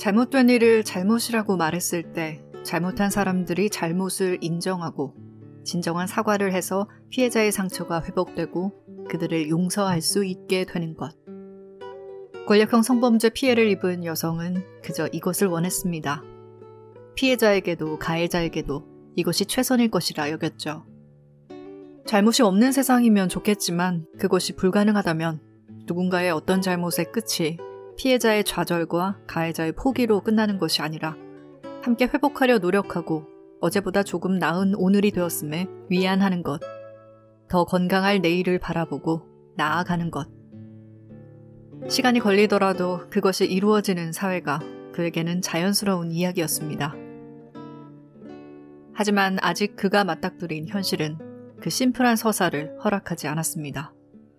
잘못된 일을 잘못이라고 말했을 때 잘못한 사람들이 잘못을 인정하고 진정한 사과를 해서 피해자의 상처가 회복되고 그들을 용서할 수 있게 되는 것. 권력형 성범죄 피해를 입은 여성은 그저 이것을 원했습니다. 피해자에게도 가해자에게도 이것이 최선일 것이라 여겼죠. 잘못이 없는 세상이면 좋겠지만 그것이 불가능하다면 누군가의 어떤 잘못의 끝이 피해자의 좌절과 가해자의 포기로 끝나는 것이 아니라 함께 회복하려 노력하고 어제보다 조금 나은 오늘이 되었음에 위안하는 것, 더 건강할 내일을 바라보고 나아가는 것. 시간이 걸리더라도 그것이 이루어지는 사회가 그에게는 자연스러운 이야기였습니다. 하지만 아직 그가 맞닥뜨린 현실은 그 심플한 서사를 허락하지 않았습니다.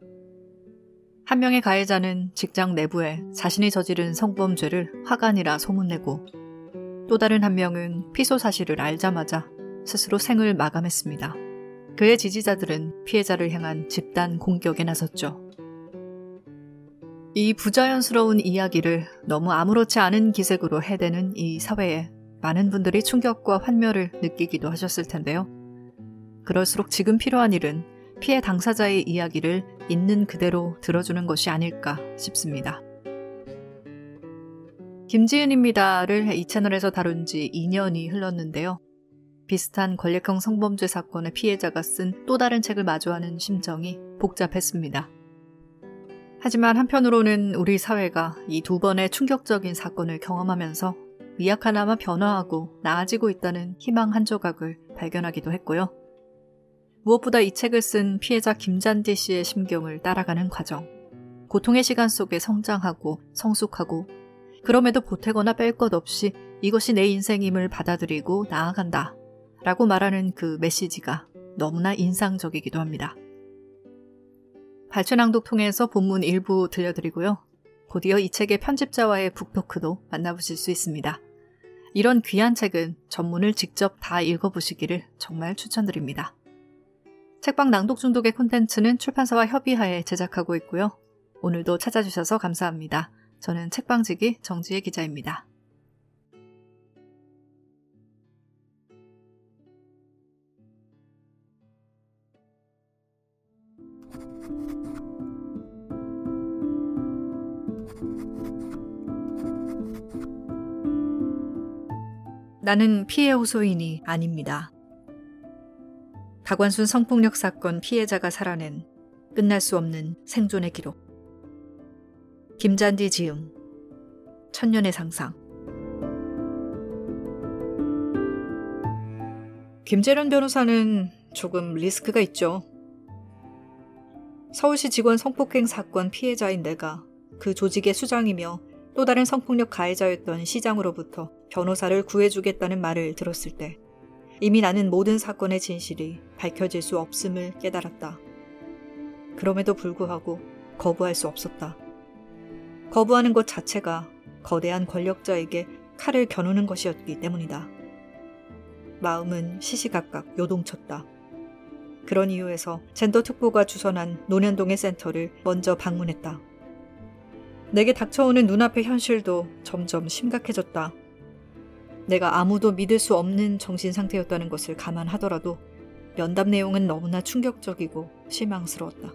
한 명의 가해자는 직장 내부에 자신이 저지른 성범죄를 화간이라 소문내고 또 다른 한 명은 피소 사실을 알자마자 스스로 생을 마감했습니다. 그의 지지자들은 피해자를 향한 집단 공격에 나섰죠. 이 부자연스러운 이야기를 너무 아무렇지 않은 기색으로 해대는 이 사회에 많은 분들이 충격과 환멸을 느끼기도 하셨을 텐데요. 그럴수록 지금 필요한 일은 피해 당사자의 이야기를 있는 그대로 들어주는 것이 아닐까 싶습니다. 김지은입니다를 이 채널에서 다룬 지 2년이 흘렀는데요. 비슷한 권력형 성범죄 사건의 피해자가 쓴 또 다른 책을 마주하는 심정이 복잡했습니다. 하지만 한편으로는 우리 사회가 이 두 번의 충격적인 사건을 경험하면서 미약하나마 변화하고 나아지고 있다는 희망 한 조각을 발견하기도 했고요. 무엇보다 이 책을 쓴 피해자 김잔디 씨의 심경을 따라가는 과정, 고통의 시간 속에 성장하고 성숙하고 그럼에도 보태거나 뺄 것 없이 이것이 내 인생임을 받아들이고 나아간다 라고 말하는 그 메시지가 너무나 인상적이기도 합니다. 발췌 낭독 통해서 본문 일부 들려드리고요. 곧이어 이 책의 편집자와의 북토크도 만나보실 수 있습니다. 이런 귀한 책은 전문을 직접 다 읽어보시기를 정말 추천드립니다. 책방 낭독 중독의 콘텐츠는 출판사와 협의하에 제작하고 있고요. 오늘도 찾아주셔서 감사합니다. 저는 책방지기 정지혜 기자입니다. 나는 피해 호소인이 아닙니다. 박완순 성폭력 사건 피해자가 살아낸 끝날 수 없는 생존의 기록. 김잔디 지음, 천년의 상상. 김재련 변호사는 조금 리스크가 있죠. 서울시 직원 성폭행 사건 피해자인 내가 그 조직의 수장이며 또 다른 성폭력 가해자였던 시장으로부터 변호사를 구해주겠다는 말을 들었을 때 이미 나는 모든 사건의 진실이 밝혀질 수 없음을 깨달았다. 그럼에도 불구하고 거부할 수 없었다. 거부하는 것 자체가 거대한 권력자에게 칼을 겨누는 것이었기 때문이다. 마음은 시시각각 요동쳤다. 그런 이유에서 젠더 특보가 주선한 논현동의 센터를 먼저 방문했다. 내게 닥쳐오는 눈앞의 현실도 점점 심각해졌다. 내가 아무도 믿을 수 없는 정신 상태였다는 것을 감안하더라도 면담 내용은 너무나 충격적이고 실망스러웠다.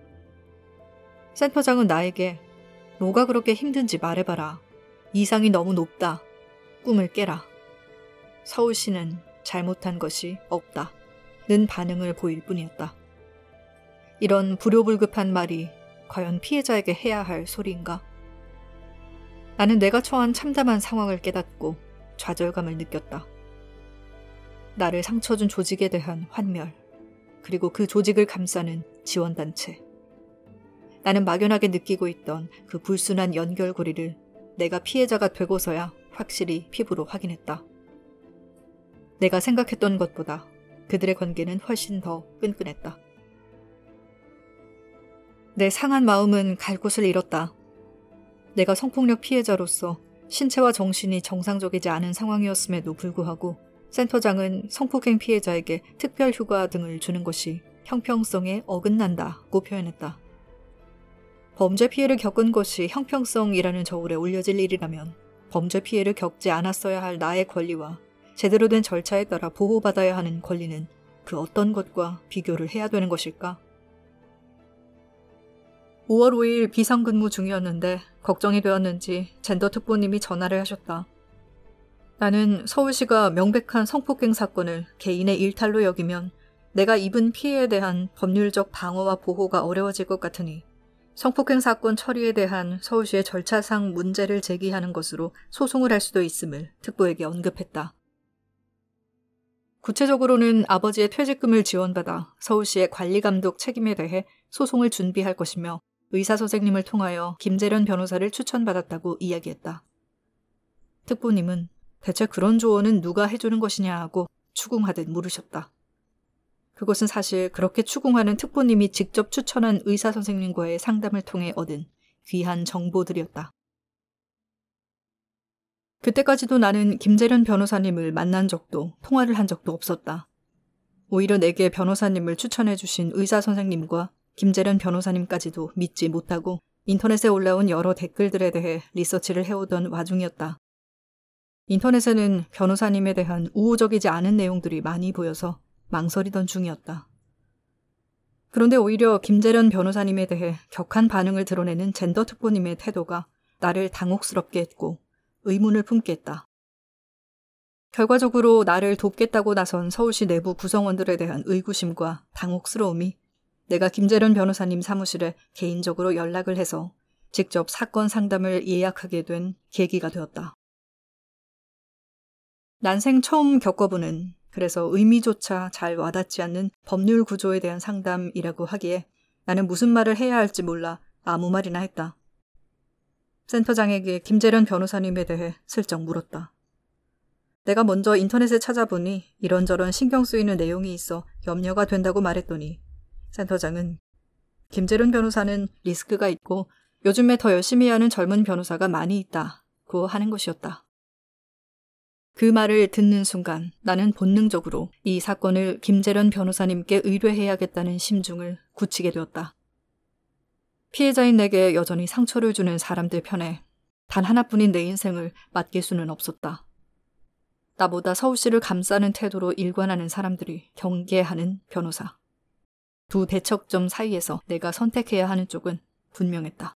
센터장은 나에게 뭐가 그렇게 힘든지 말해봐라. 이상이 너무 높다. 꿈을 깨라. 서울시는 잘못한 것이 없다. 는 반응을 보일 뿐이었다. 이런 불효불급한 말이 과연 피해자에게 해야 할 소리인가? 나는 내가 처한 참담한 상황을 깨닫고 좌절감을 느꼈다. 나를 상처 준 조직에 대한 환멸, 그리고 그 조직을 감싸는 지원단체. 나는 막연하게 느끼고 있던 그 불순한 연결고리를 내가 피해자가 되고서야 확실히 피부로 확인했다. 내가 생각했던 것보다 그들의 관계는 훨씬 더 끈끈했다. 내 상한 마음은 갈 곳을 잃었다. 내가 성폭력 피해자로서 신체와 정신이 정상적이지 않은 상황이었음에도 불구하고 센터장은 성폭행 피해자에게 특별 휴가 등을 주는 것이 형평성에 어긋난다고 표현했다. 범죄 피해를 겪은 것이 형평성이라는 저울에 올려질 일이라면 범죄 피해를 겪지 않았어야 할 나의 권리와 제대로 된 절차에 따라 보호받아야 하는 권리는 그 어떤 것과 비교를 해야 되는 것일까? 5월 5일 비상근무 중이었는데 걱정이 되었는지 젠더 특보님이 전화를 하셨다. 나는 서울시가 명백한 성폭행 사건을 개인의 일탈로 여기면 내가 입은 피해에 대한 법률적 방어와 보호가 어려워질 것 같으니 성폭행 사건 처리에 대한 서울시의 절차상 문제를 제기하는 것으로 소송을 할 수도 있음을 특보에게 언급했다. 구체적으로는 아버지의 퇴직금을 지원받아 서울시의 관리감독 책임에 대해 소송을 준비할 것이며 의사선생님을 통하여 김재련 변호사를 추천받았다고 이야기했다. 특보님은 대체 그런 조언은 누가 해주는 것이냐 하고 추궁하듯 물으셨다. 그것은 사실 그렇게 추궁하는 특보님이 직접 추천한 의사선생님과의 상담을 통해 얻은 귀한 정보들이었다. 그때까지도 나는 김재련 변호사님을 만난 적도 통화를 한 적도 없었다. 오히려 내게 변호사님을 추천해 주신 의사선생님과 김재련 변호사님까지도 믿지 못하고 인터넷에 올라온 여러 댓글들에 대해 리서치를 해오던 와중이었다. 인터넷에는 변호사님에 대한 우호적이지 않은 내용들이 많이 보여서 망설이던 중이었다. 그런데 오히려 김재련 변호사님에 대해 격한 반응을 드러내는 젠더 특보님의 태도가 나를 당혹스럽게 했고 의문을 품게 했다. 결과적으로 나를 돕겠다고 나선 서울시 내부 구성원들에 대한 의구심과 당혹스러움이 내가 김재련 변호사님 사무실에 개인적으로 연락을 해서 직접 사건 상담을 예약하게 된 계기가 되었다. 난생 처음 겪어보는, 그래서 의미조차 잘 와닿지 않는 법률 구조에 대한 상담이라고 하기에 나는 무슨 말을 해야 할지 몰라 아무 말이나 했다. 센터장에게 김재련 변호사님에 대해 슬쩍 물었다. 내가 먼저 인터넷에 찾아보니 이런저런 신경 쓰이는 내용이 있어 염려가 된다고 말했더니 센터장은 김재련 변호사는 리스크가 있고 요즘에 더 열심히 하는 젊은 변호사가 많이 있다고 하는 것이었다. 그 말을 듣는 순간 나는 본능적으로 이 사건을 김재련 변호사님께 의뢰해야겠다는 심중을 굳히게 되었다. 피해자인 내게 여전히 상처를 주는 사람들 편에 단 하나뿐인 내 인생을 맡길 수는 없었다. 나보다 서울시를 감싸는 태도로 일관하는 사람들이 경계하는 변호사. 두 대척점 사이에서 내가 선택해야 하는 쪽은 분명했다.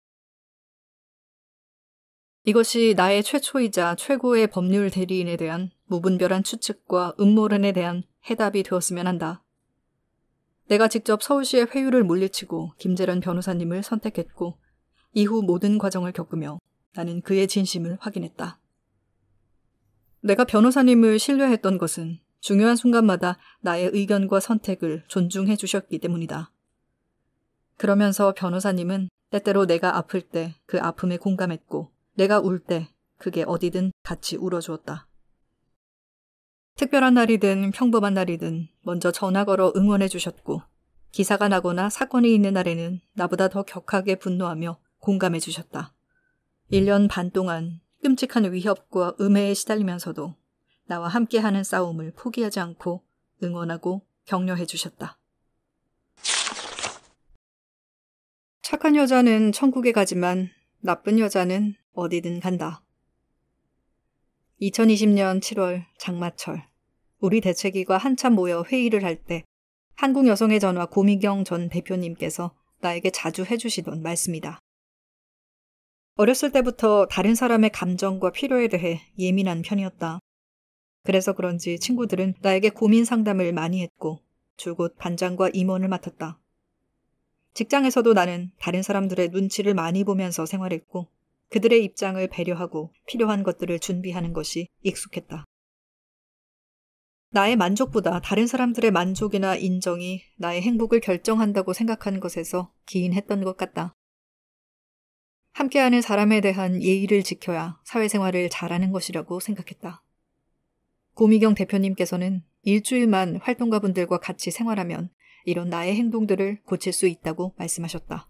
이것이 나의 최초이자 최고의 법률 대리인에 대한 무분별한 추측과 음모론에 대한 해답이 되었으면 한다. 내가 직접 서울시의 회유를 물리치고 김재련 변호사님을 선택했고 이후 모든 과정을 겪으며 나는 그의 진심을 확인했다. 내가 변호사님을 신뢰했던 것은 중요한 순간마다 나의 의견과 선택을 존중해 주셨기 때문이다. 그러면서 변호사님은 때때로 내가 아플 때 그 아픔에 공감했고 내가 울 때 그게 어디든 같이 울어주었다. 특별한 날이든 평범한 날이든 먼저 전화 걸어 응원해 주셨고 기사가 나거나 사건이 있는 날에는 나보다 더 격하게 분노하며 공감해 주셨다. 1년 반 동안 끔찍한 위협과 음해에 시달리면서도 나와 함께하는 싸움을 포기하지 않고 응원하고 격려해 주셨다. 착한 여자는 천국에 가지만 나쁜 여자는 어디든 간다. 2020년 7월 장마철, 우리 대책위가 한참 모여 회의를 할 때 한국여성의 전화 고미경 전 대표님께서 나에게 자주 해주시던 말씀이다. 어렸을 때부터 다른 사람의 감정과 필요에 대해 예민한 편이었다. 그래서 그런지 친구들은 나에게 고민 상담을 많이 했고 줄곧 반장과 임원을 맡았다. 직장에서도 나는 다른 사람들의 눈치를 많이 보면서 생활했고 그들의 입장을 배려하고 필요한 것들을 준비하는 것이 익숙했다. 나의 만족보다 다른 사람들의 만족이나 인정이 나의 행복을 결정한다고 생각하는 것에서 기인했던 것 같다. 함께하는 사람에 대한 예의를 지켜야 사회생활을 잘하는 것이라고 생각했다. 고미경 대표님께서는 일주일만 활동가분들과 같이 생활하면 이런 나의 행동들을 고칠 수 있다고 말씀하셨다.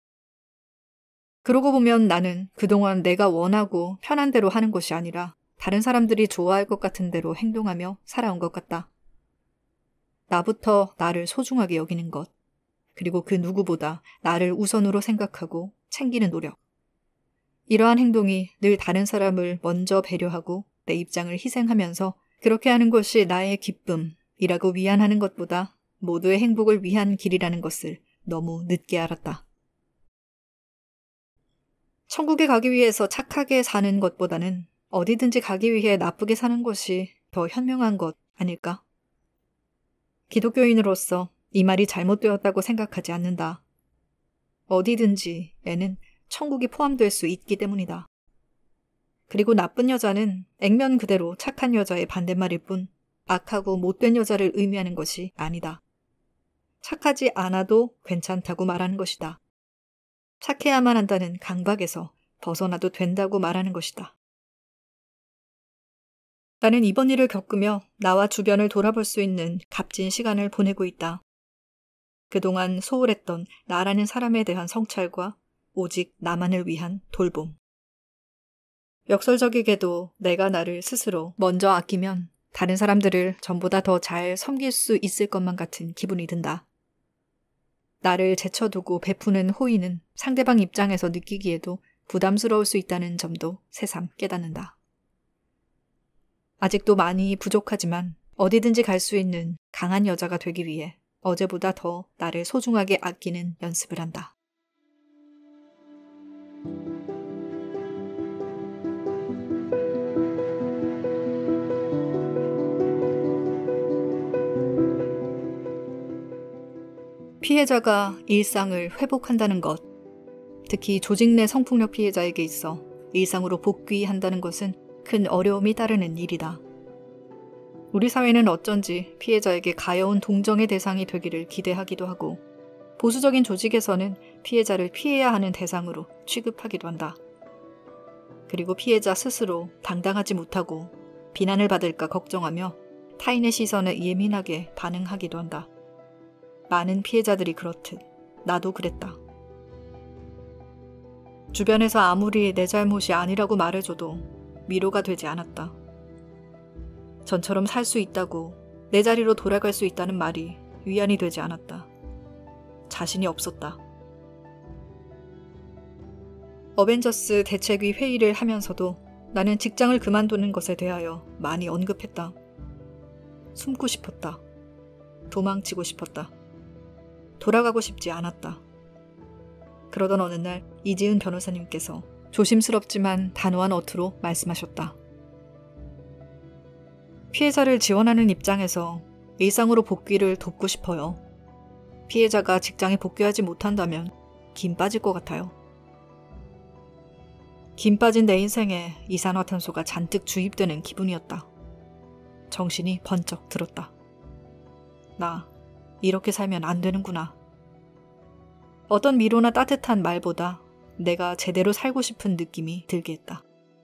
그러고 보면 나는 그동안 내가 원하고 편한 대로 하는 것이 아니라 다른 사람들이 좋아할 것 같은 대로 행동하며 살아온 것 같다. 나부터 나를 소중하게 여기는 것, 그리고 그 누구보다 나를 우선으로 생각하고 챙기는 노력. 이러한 행동이 늘 다른 사람을 먼저 배려하고 내 입장을 희생하면서 그렇게 하는 것이 나의 기쁨이라고 위안하는 것보다 모두의 행복을 위한 길이라는 것을 너무 늦게 알았다. 천국에 가기 위해서 착하게 사는 것보다는 어디든지 가기 위해 나쁘게 사는 것이 더 현명한 것 아닐까? 기독교인으로서 이 말이 잘못되었다고 생각하지 않는다. 어디든지에는 천국이 포함될 수 있기 때문이다. 그리고 나쁜 여자는 액면 그대로 착한 여자의 반대말일 뿐 악하고 못된 여자를 의미하는 것이 아니다. 착하지 않아도 괜찮다고 말하는 것이다. 착해야만 한다는 강박에서 벗어나도 된다고 말하는 것이다. 나는 이번 일을 겪으며 나와 주변을 돌아볼 수 있는 값진 시간을 보내고 있다. 그동안 소홀했던 나라는 사람에 대한 성찰과 오직 나만을 위한 돌봄. 역설적이게도 내가 나를 스스로 먼저 아끼면 다른 사람들을 전보다 더 잘 섬길 수 있을 것만 같은 기분이 든다. 나를 제쳐두고 베푸는 호의는 상대방 입장에서 느끼기에도 부담스러울 수 있다는 점도 새삼 깨닫는다. 아직도 많이 부족하지만 어디든지 갈 수 있는 강한 여자가 되기 위해 어제보다 더 나를 소중하게 아끼는 연습을 한다. 피해자가 일상을 회복한다는 것, 특히 조직 내 성폭력 피해자에게 있어 일상으로 복귀한다는 것은 큰 어려움이 따르는 일이다. 우리 사회는 어쩐지 피해자에게 가여운 동정의 대상이 되기를 기대하기도 하고 보수적인 조직에서는 피해자를 피해야 하는 대상으로 취급하기도 한다. 그리고 피해자 스스로 당당하지 못하고 비난을 받을까 걱정하며 타인의 시선에 예민하게 반응하기도 한다. 많은 피해자들이 그렇듯 나도 그랬다. 주변에서 아무리 내 잘못이 아니라고 말해줘도 위로가 되지 않았다. 전처럼 살 수 있다고, 내 자리로 돌아갈 수 있다는 말이 위안이 되지 않았다. 자신이 없었다. 어벤져스 대책위 회의를 하면서도 나는 직장을 그만두는 것에 대하여 많이 언급했다. 숨고 싶었다. 도망치고 싶었다. 돌아가고 싶지 않았다. 그러던 어느 날 이지은 변호사님께서 조심스럽지만 단호한 어투로 말씀하셨다. 피해자를 지원하는 입장에서 일상으로 복귀를 돕고 싶어요. 피해자가 직장에 복귀하지 못한다면 김 빠질 것 같아요. 김 빠진 내 인생에 이산화탄소가 잔뜩 주입되는 기분이었다. 정신이 번쩍 들었다. 나 이렇게 살면 안 되는구나. 어떤 위로나 따뜻한 말보다 내가 제대로 살고 싶은 느낌이 들게 했다.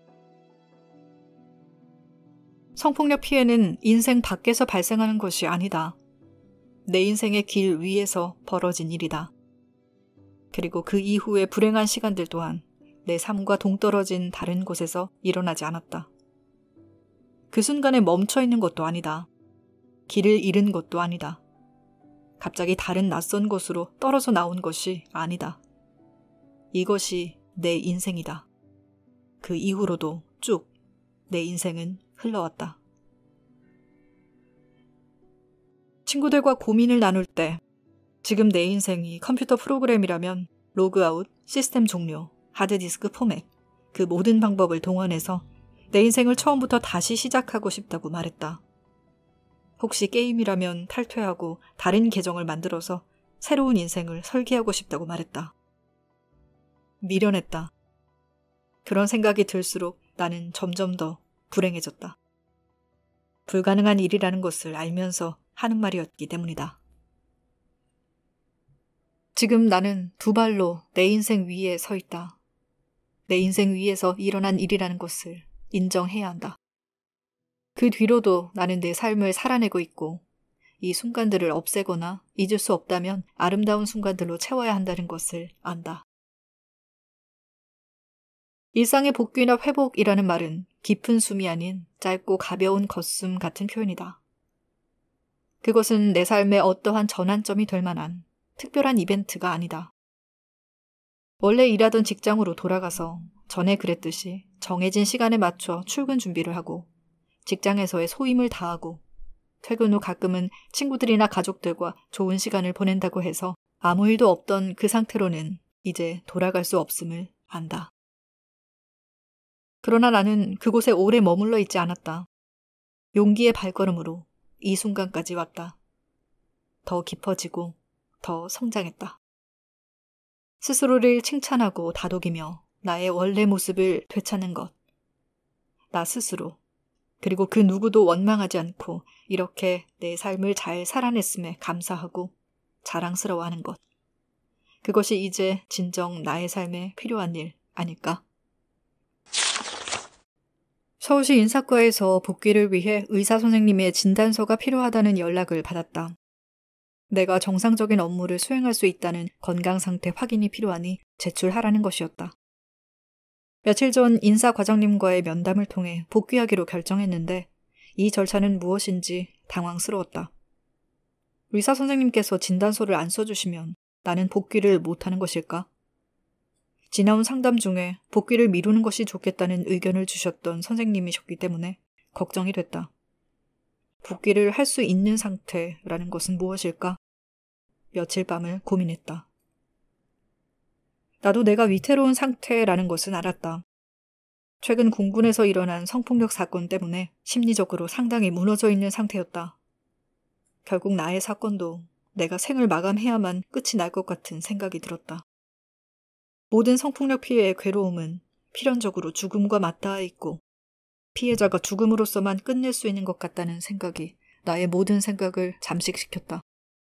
성폭력 피해는 인생 밖에서 발생하는 것이 아니다. 내 인생의 길 위에서 벌어진 일이다. 그리고 그 이후의 불행한 시간들 또한 내 삶과 동떨어진 다른 곳에서 일어나지 않았다. 그 순간에 멈춰있는 것도 아니다. 길을 잃은 것도 아니다. 갑자기 다른 낯선 곳으로 떨어져 나온 것이 아니다. 이것이 내 인생이다. 그 이후로도 쭉 내 인생은 흘러왔다. 친구들과 고민을 나눌 때 지금 내 인생이 컴퓨터 프로그램이라면 로그아웃, 시스템 종료, 하드디스크 포맷, 그 모든 방법을 동원해서 내 인생을 처음부터 다시 시작하고 싶다고 말했다. 혹시 게임이라면 탈퇴하고 다른 계정을 만들어서 새로운 인생을 설계하고 싶다고 말했다. 미련했다. 그런 생각이 들수록 나는 점점 더 불행해졌다. 불가능한 일이라는 것을 알면서 하는 말이었기 때문이다. 지금 나는 두 발로 내 인생 위에 서 있다. 내 인생 위에서 일어난 일이라는 것을 인정해야 한다. 그 뒤로도 나는 내 삶을 살아내고 있고 이 순간들을 없애거나 잊을 수 없다면 아름다운 순간들로 채워야 한다는 것을 안다. 일상의 복귀나 회복이라는 말은 깊은 숨이 아닌 짧고 가벼운 걷숨 같은 표현이다. 그것은 내 삶의 어떠한 전환점이 될 만한 특별한 이벤트가 아니다. 원래 일하던 직장으로 돌아가서 전에 그랬듯이 정해진 시간에 맞춰 출근 준비를 하고 직장에서의 소임을 다하고 퇴근 후 가끔은 친구들이나 가족들과 좋은 시간을 보낸다고 해서 아무 일도 없던 그 상태로는 이제 돌아갈 수 없음을 안다. 그러나 나는 그곳에 오래 머물러 있지 않았다. 용기의 발걸음으로 이 순간까지 왔다. 더 깊어지고 더 성장했다. 스스로를 칭찬하고 다독이며 나의 원래 모습을 되찾는 것. 나 스스로, 그리고 그 누구도 원망하지 않고 이렇게 내 삶을 잘 살아냈음에 감사하고 자랑스러워하는 것. 그것이 이제 진정 나의 삶에 필요한 일 아닐까? 서울시 인사과에서 복귀를 위해 의사 선생님의 진단서가 필요하다는 연락을 받았다. 내가 정상적인 업무를 수행할 수 있다는 건강 상태 확인이 필요하니 제출하라는 것이었다. 며칠 전 인사과장님과의 면담을 통해 복귀하기로 결정했는데 이 절차는 무엇인지 당황스러웠다. 의사 선생님께서 진단서를 안 써주시면 나는 복귀를 못하는 것일까? 지나온 상담 중에 복귀를 미루는 것이 좋겠다는 의견을 주셨던 선생님이셨기 때문에 걱정이 됐다. 복귀를 할 수 있는 상태라는 것은 무엇일까? 며칠 밤을 고민했다. 나도 내가 위태로운 상태라는 것은 알았다. 최근 공군에서 일어난 성폭력 사건 때문에 심리적으로 상당히 무너져 있는 상태였다. 결국 나의 사건도 내가 생을 마감해야만 끝이 날 것 같은 생각이 들었다. 모든 성폭력 피해의 괴로움은 필연적으로 죽음과 맞닿아 있고 피해자가 죽음으로써만 끝낼 수 있는 것 같다는 생각이 나의 모든 생각을 잠식시켰다.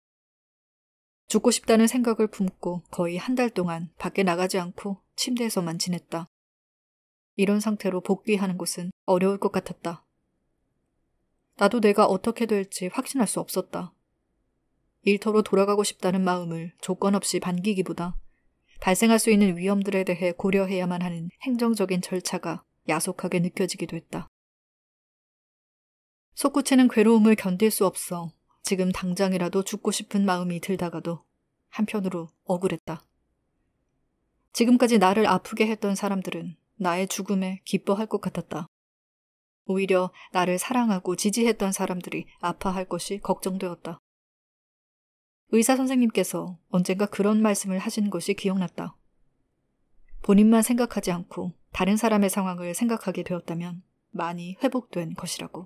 죽고 싶다는 생각을 품고 거의 한 달 동안 밖에 나가지 않고 침대에서만 지냈다. 이런 상태로 복귀하는 것은 어려울 것 같았다. 나도 내가 어떻게 될지 확신할 수 없었다. 일터로 돌아가고 싶다는 마음을 조건 없이 반기기보다 발생할 수 있는 위험들에 대해 고려해야만 하는 행정적인 절차가 야속하게 느껴지기도 했다. 솟구치는 괴로움을 견딜 수 없어 지금 당장이라도 죽고 싶은 마음이 들다가도 한편으로 억울했다. 지금까지 나를 아프게 했던 사람들은 나의 죽음에 기뻐할 것 같았다. 오히려 나를 사랑하고 지지했던 사람들이 아파할 것이 걱정되었다. 의사 선생님께서 언젠가 그런 말씀을 하신 것이 기억났다. 본인만 생각하지 않고 다른 사람의 상황을 생각하게 되었다면 많이 회복된 것이라고.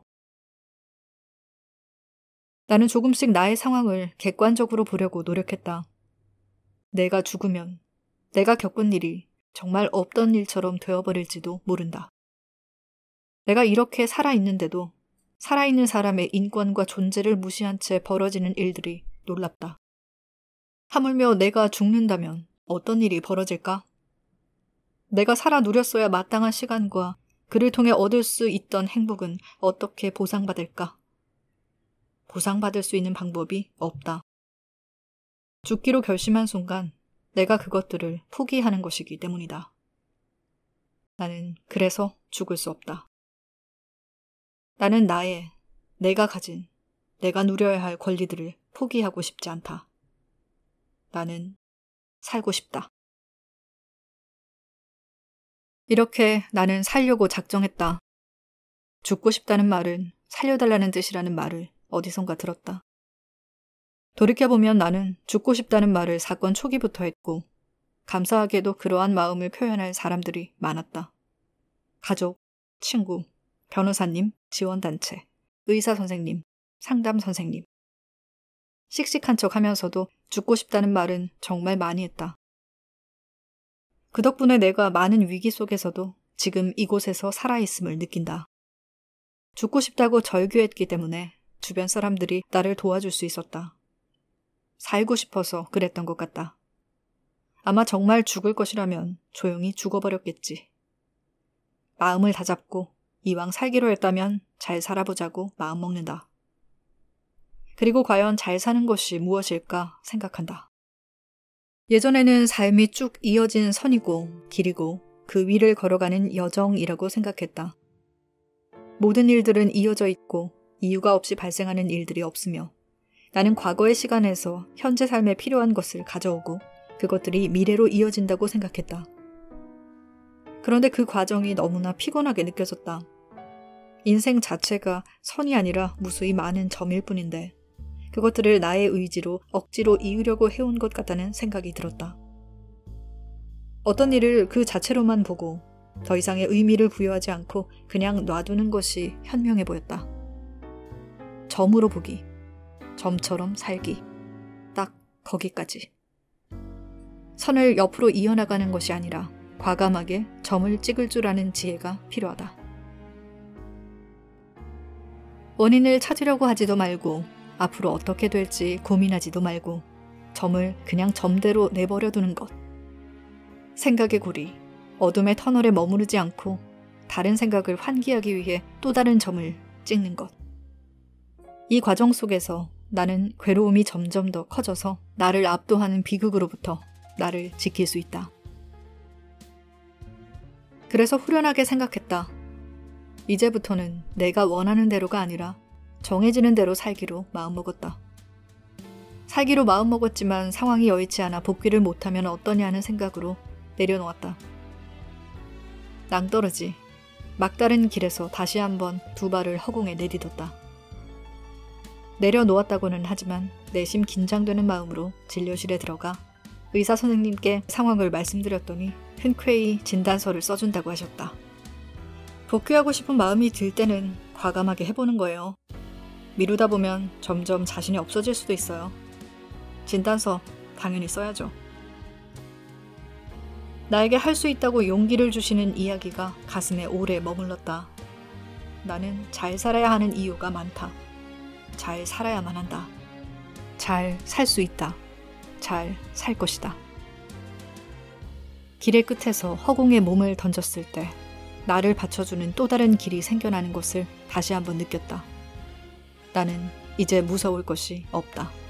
나는 조금씩 나의 상황을 객관적으로 보려고 노력했다. 내가 죽으면 내가 겪은 일이 정말 없던 일처럼 되어버릴지도 모른다. 내가 이렇게 살아있는데도 살아있는 사람의 인권과 존재를 무시한 채 벌어지는 일들이 놀랍다. 하물며 내가 죽는다면 어떤 일이 벌어질까? 내가 살아 누렸어야 마땅한 시간과 그를 통해 얻을 수 있던 행복은 어떻게 보상받을까? 보상받을 수 있는 방법이 없다. 죽기로 결심한 순간 내가 그것들을 포기하는 것이기 때문이다. 나는 그래서 죽을 수 없다. 나는 내가 가진, 내가 누려야 할 권리들을 포기하고 싶지 않다. 나는 살고 싶다. 이렇게 나는 살려고 작정했다. 죽고 싶다는 말은 살려달라는 뜻이라는 말을 어디선가 들었다. 돌이켜보면 나는 죽고 싶다는 말을 사건 초기부터 했고 감사하게도 그러한 마음을 표현할 사람들이 많았다. 가족, 친구, 변호사님, 지원단체, 의사 선생님, 상담 선생님. 씩씩한 척 하면서도 죽고 싶다는 말은 정말 많이 했다. 그 덕분에 내가 많은 위기 속에서도 지금 이곳에서 살아있음을 느낀다. 죽고 싶다고 절규했기 때문에 주변 사람들이 나를 도와줄 수 있었다. 살고 싶어서 그랬던 것 같다. 아마 정말 죽을 것이라면 조용히 죽어버렸겠지. 마음을 다잡고 이왕 살기로 했다면 잘 살아보자고 마음먹는다. 그리고 과연 잘 사는 것이 무엇일까 생각한다. 예전에는 삶이 쭉 이어진 선이고 길이고 그 위를 걸어가는 여정이라고 생각했다. 모든 일들은 이어져 있고 이유가 없이 발생하는 일들이 없으며 나는 과거의 시간에서 현재 삶에 필요한 것을 가져오고 그것들이 미래로 이어진다고 생각했다. 그런데 그 과정이 너무나 피곤하게 느껴졌다. 인생 자체가 선이 아니라 무수히 많은 점일 뿐인데 그것들을 나의 의지로 억지로 이으려고 해온 것 같다는 생각이 들었다. 어떤 일을 그 자체로만 보고 더 이상의 의미를 부여하지 않고 그냥 놔두는 것이 현명해 보였다. 점으로 보기, 점처럼 살기, 딱 거기까지. 선을 옆으로 이어나가는 것이 아니라 과감하게 점을 찍을 줄 아는 지혜가 필요하다. 원인을 찾으려고 하지도 말고 앞으로 어떻게 될지 고민하지도 말고 점을 그냥 점대로 내버려 두는 것. 생각의 고리, 어둠의 터널에 머무르지 않고 다른 생각을 환기하기 위해 또 다른 점을 찍는 것. 이 과정 속에서 나는 괴로움이 점점 더 커져서 나를 압도하는 비극으로부터 나를 지킬 수 있다. 그래서 후련하게 생각했다. 이제부터는 내가 원하는 대로가 아니라 정해지는 대로 살기로 마음먹었다. 살기로 마음먹었지만 상황이 여의치 않아 복귀를 못하면 어떠냐는 생각으로 내려놓았다. 낭떠러지, 막다른 길에서 다시 한번 두 발을 허공에 내딛었다. 내려놓았다고는 하지만 내심 긴장되는 마음으로 진료실에 들어가 의사 선생님께 상황을 말씀드렸더니 흔쾌히 진단서를 써준다고 하셨다. 복귀하고 싶은 마음이 들 때는 과감하게 해보는 거예요. 미루다 보면 점점 자신이 없어질 수도 있어요. 진단서 당연히 써야죠. 나에게 할 수 있다고 용기를 주시는 이야기가 가슴에 오래 머물렀다. 나는 잘 살아야 하는 이유가 많다. 잘 살아야만 한다. 잘 살 수 있다. 잘 살 것이다. 길의 끝에서 허공에 몸을 던졌을 때 나를 받쳐주는 또 다른 길이 생겨나는 것을 다시 한번 느꼈다. 나는 이제 무서울 것이 없다.